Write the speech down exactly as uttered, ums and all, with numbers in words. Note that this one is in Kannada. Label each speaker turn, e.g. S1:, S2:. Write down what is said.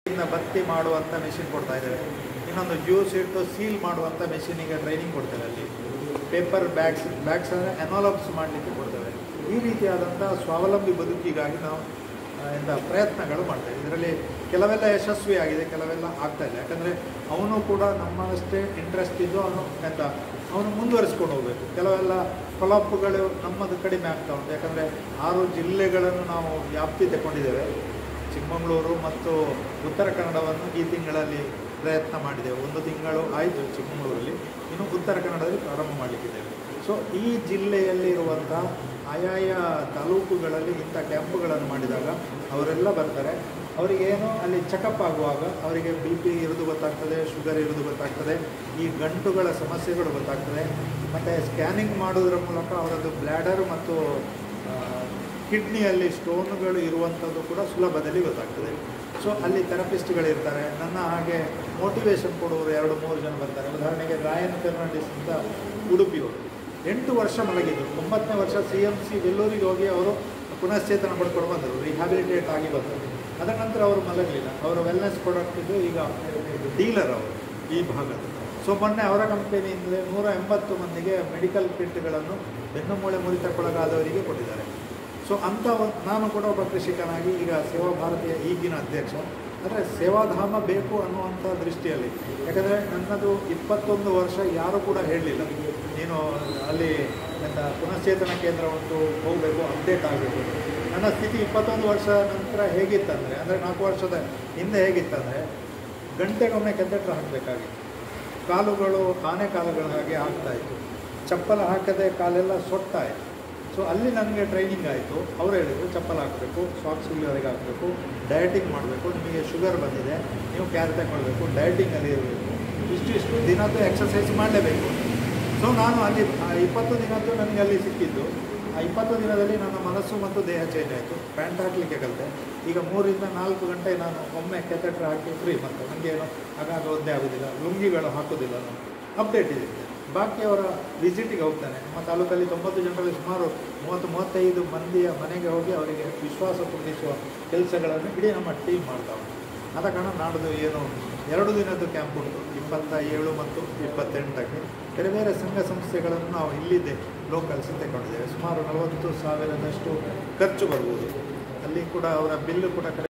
S1: ಭರ್ತಿ ಮಾಡುವಂಥ ಮೆಷಿನ್ ಕೊಡ್ತಾ ಇದ್ದೇವೆ. ಇನ್ನೊಂದು ಜ್ಯೂಸ್ ಇಟ್ಟು ಸೀಲ್ ಮಾಡುವಂಥ ಮೆಷಿನಿಗೆ ಟ್ರೈನಿಂಗ್ ಕೊಡ್ತೇವೆ. ಅಲ್ಲಿ ಪೇಪರ್ ಬ್ಯಾಗ್ಸ್ ಬ್ಯಾಗ್ಸ್ ಅಂದರೆ ಎನ್ವಲಪ್ಸ್ ಮಾಡಲಿಕ್ಕೆ ಕೊಡ್ತೇವೆ. ಈ ರೀತಿಯಾದಂಥ ಸ್ವಾವಲಂಬಿ ಬದುಕಿಗಾಗಿ ನಾವು ಎಂಥ ಪ್ರಯತ್ನಗಳು ಮಾಡ್ತೇವೆ. ಇದರಲ್ಲಿ ಕೆಲವೆಲ್ಲ ಯಶಸ್ವಿಯಾಗಿದೆ, ಕೆಲವೆಲ್ಲ ಆಗ್ತಾಯಿಲ್ಲ. ಯಾಕಂದರೆ ಅವನು ಕೂಡ ನಮ್ಮಷ್ಟೇ ಇಂಟ್ರೆಸ್ಟ್ ಇದ್ದು ಅವನು ಎಂಥ ಅವನು ಮುಂದುವರಿಸ್ಕೊಂಡು ಹೋಗಬೇಕು. ಕೆಲವೆಲ್ಲ ಫಲಾಪುಗಳು ನಮ್ಮದು ಕಡಿಮೆ ಆಗ್ತಾ ಉಂಟು. ಯಾಕಂದರೆ ಆರು ಜಿಲ್ಲೆಗಳನ್ನು ನಾವು ವ್ಯಾಪ್ತಿ ತಗೊಂಡಿದ್ದೇವೆ. ಚಿಕ್ಕಮಗಳೂರು ಮತ್ತು ಉತ್ತರ ಕನ್ನಡವನ್ನು ಈ ತಿಂಗಳಲ್ಲಿ ಪ್ರಯತ್ನ ಮಾಡಿದ್ದೇವೆ. ಒಂದು ತಿಂಗಳು ಆಯಿತು ಚಿಕ್ಕಮಗಳೂರಲ್ಲಿ, ಇನ್ನು ಉತ್ತರ ಕನ್ನಡದಲ್ಲಿ ಪ್ರಾರಂಭ ಮಾಡಲಿಕ್ಕಿದ್ದೇವೆ. ಸೊ ಈ ಜಿಲ್ಲೆಯಲ್ಲಿ ಇರುವಂಥ ಆಯಾಯ ತಾಲೂಕುಗಳಲ್ಲಿ ಇಂಥ ಕ್ಯಾಂಪುಗಳನ್ನು ಮಾಡಿದಾಗ ಅವರೆಲ್ಲ ಬರ್ತಾರೆ. ಅವರಿಗೇನು ಅಲ್ಲಿ ಚೆಕಪ್ ಆಗುವಾಗ ಅವರಿಗೆ ಬಿ ಪಿ ಇರೋದು ಗೊತ್ತಾಗ್ತದೆ, ಶುಗರ್ ಇರೋದು ಗೊತ್ತಾಗ್ತದೆ, ಈ ಗಂಟುಗಳ ಸಮಸ್ಯೆಗಳು ಗೊತ್ತಾಗ್ತದೆ. ಮತ್ತು ಸ್ಕ್ಯಾನಿಂಗ್ ಮಾಡೋದ್ರ ಮೂಲಕ ಅವರದ್ದು ಬ್ಲ್ಯಾಡರ್ ಮತ್ತು ಕಿಡ್ನಿಯಲ್ಲಿ ಸ್ಟೋನ್ಗಳು ಇರುವಂಥದ್ದು ಕೂಡ ಸುಲಭದಲ್ಲಿ ಗೊತ್ತಾಗ್ತದೆ. ಸೊ ಅಲ್ಲಿ ಥೆರಪಿಸ್ಟ್ಗಳಿರ್ತಾರೆ. ನನ್ನ ಹಾಗೆ ಮೋಟಿವೇಶನ್ ಕೊಡುವವರು ಎರಡು ಮೂರು ಜನ ಬರ್ತಾರೆ. ಉದಾಹರಣೆಗೆ ರಾಯನ್ ಫೆರ್ನಾಂಡಿಸ್ ಅಂತ ಉಡುಪಿಯವರು ಎಂಟು ವರ್ಷ ಮಲಗಿದರು. ಒಂಬತ್ತನೇ ವರ್ಷ ಸಿ ಎಮ್ ಸಿ ವೆಲ್ಲೂರಿಗೆ ಹೋಗಿ ಅವರು ಪುನಶ್ಚೇತನ ಪಡ್ಕೊಂಡು ಬಂದರು, ರಿಹ್ಯಾಬಿಲಿಟೇಟ್ ಆಗಿ ಬಂದರು. ಅದರ ನಂತರ ಅವರು ಮಲಗಲಿಲ್ಲ. ಅವರು ವೆಲ್ನೆಸ್ ಪ್ರಾಡಕ್ಟಿದ್ದು ಈಗ ಡೀಲರ್ ಅವರು ಈ ಭಾಗದ. ಸೊ ಮೊನ್ನೆ ಅವರ ಕಂಪನಿಯಿಂದಲೇ ನೂರ ಎಂಬತ್ತು ಮಂದಿಗೆ ಮೆಡಿಕಲ್ ಕಿಟ್ಗಳನ್ನು ಬೆನ್ನು ಮೂಳೆ ಮುರಿತಕ್ಕೊಳಗಾದವರಿಗೆ ಕೊಟ್ಟಿದ್ದಾರೆ. ಸೊ ಅಂಥ ನಾನು ಕೂಡ ಒಬ್ಬ ಕೃಷಿಕನಾಗಿ ಈಗ ಸೇವಾ ಭಾರತೀಯ ಈಗಿನ ಅಧ್ಯಕ್ಷ. ಅಂದರೆ ಸೇವಾಧಾಮ ಬೇಕು ಅನ್ನುವಂಥ ದೃಷ್ಟಿಯಲ್ಲಿ, ಯಾಕಂದರೆ ನನ್ನದು ಇಪ್ಪತ್ತೊಂದು ವರ್ಷ ಯಾರೂ ಕೂಡ ಹೇಳಲಿಲ್ಲ ನೀನು ಅಲ್ಲಿ ಎಂಥ ಪುನಶ್ಚೇತನ ಕೇಂದ್ರ ಉಂಟು ಹೋಗಬೇಕು, ಅಪ್ಡೇಟ್ ಆಗಬೇಕು. ನನ್ನ ಸ್ಥಿತಿ ಇಪ್ಪತ್ತೊಂದು ವರ್ಷ ನಂತರ ಹೇಗಿತ್ತಂದರೆ, ಅಂದರೆ ನಾಲ್ಕು ವರ್ಷದ ಹಿಂದೆ ಹೇಗಿತ್ತಂದರೆ ಗಂಟೆಗೊಮ್ಮೆ ಕೆದ್ದೆಟ್ರ ಹಾಕಬೇಕಾಗಿತ್ತು. ಕಾಲುಗಳು ಆನೆ ಕಾಲುಗಳ ಹಾಗೆ ಆಗ್ತಾಯಿತ್ತು. ಚಪ್ಪಲ ಹಾಕದೆ ಕಾಲೆಲ್ಲ ಸೊಟ್ಟಾಯಿತು. ಸೊ ಅಲ್ಲಿ ನನಗೆ ಟ್ರೈನಿಂಗ್ ಆಯಿತು. ಅವರು ಹೇಳಿದರು ಚಪ್ಪಲ್ ಹಾಕಬೇಕು, ಸಾಕ್ಸ್ ಇಲ್ಲಿವರೆಗೆ ಹಾಕಬೇಕು, ಡಯಟಿಂಗ್ ಮಾಡಬೇಕು, ನಿಮಗೆ ಶುಗರ್ ಬಂದಿದೆ, ನೀವು ಕ್ಯಾರ್ ತಗೊಳ್ಬೇಕು, ಡಯಟಿಂಗಲ್ಲಿ ಇರಬೇಕು, ಇಷ್ಟು ಇಷ್ಟು ದಿನದ್ದು ಎಕ್ಸಸೈಸ್ ಮಾಡಲೇಬೇಕು. ಸೊ ನಾನು ಅಲ್ಲಿ ಇಪ್ಪತ್ತು ದಿನದ್ದು ನನಗೆ ಅಲ್ಲಿ ಸಿಕ್ಕಿದ್ದು. ಆ ಇಪ್ಪತ್ತು ದಿನದಲ್ಲಿ ನನ್ನ ಮನಸ್ಸು ಮತ್ತು ದೇಹ ಚೇಂಜ್ ಆಯಿತು. ಪ್ಯಾಂಟ್ ಹಾಕಲಿಕ್ಕೆ ಕಲಿತೆ. ಈಗ ಮೂರಿಂದ ನಾಲ್ಕು ಗಂಟೆ ನಾನು ಒಮ್ಮೆ ಕೆಥೆಟ್ರ್ ಹಾಕಿ ಫ್ರೀ. ಮತ್ತು ನನಗೆ ಏನು ಆಗಾಗ ಒದ್ದೆ ಆಗೋದಿಲ್ಲ, ಲುಂಗಿಗಳು ಹಾಕೋದಿಲ್ಲ. ನಾನು ಅಪ್ಡೇಟ್ ಇದೆ. ಬಾಕಿಯವರ ವಿಸಿಟಿಗೆ ಹೋಗ್ತಾನೆ. ನಮ್ಮ ತಾಲೂಕಲ್ಲಿ ತೊಂಬತ್ತು ಜನರಲ್ಲಿ ಸುಮಾರು ಮೂವತ್ತು ಮೂವತ್ತೈದು ಮಂದಿಯ ಮನೆಗೆ ಹೋಗಿ ಅವರಿಗೆ ವಿಶ್ವಾಸ ತುಂಬಿಸುವ ಕೆಲಸಗಳನ್ನು ಇಡೀ ನಮ್ಮ ಟೀಮ್ ಮಾಡ್ತಾವೆ. ಆದ ಕಾರಣ ನಾಡ್ದು ಏನು ಎರಡು ದಿನದ್ದು ಕ್ಯಾಂಪ್ ಉಂಟು, ಇಪ್ಪತ್ತ ಏಳು ಮತ್ತು ಇಪ್ಪತ್ತೆಂಟಕ್ಕೆ. ಬೇರೆ ಬೇರೆ ಸಂಘ ಸಂಸ್ಥೆಗಳನ್ನು ನಾವು ಇಲ್ಲಿದ್ದೆ ಲೋಕಲ್ಸ್ ತಗೊಂಡಿದ್ದೇವೆ. ಸುಮಾರು ನಲವತ್ತು ಸಾವಿರದಷ್ಟು ಖರ್ಚು ಬರ್ಬೋದು. ಅಲ್ಲಿ ಕೂಡ ಅವರ ಬಿಲ್ಲು ಕೂಡ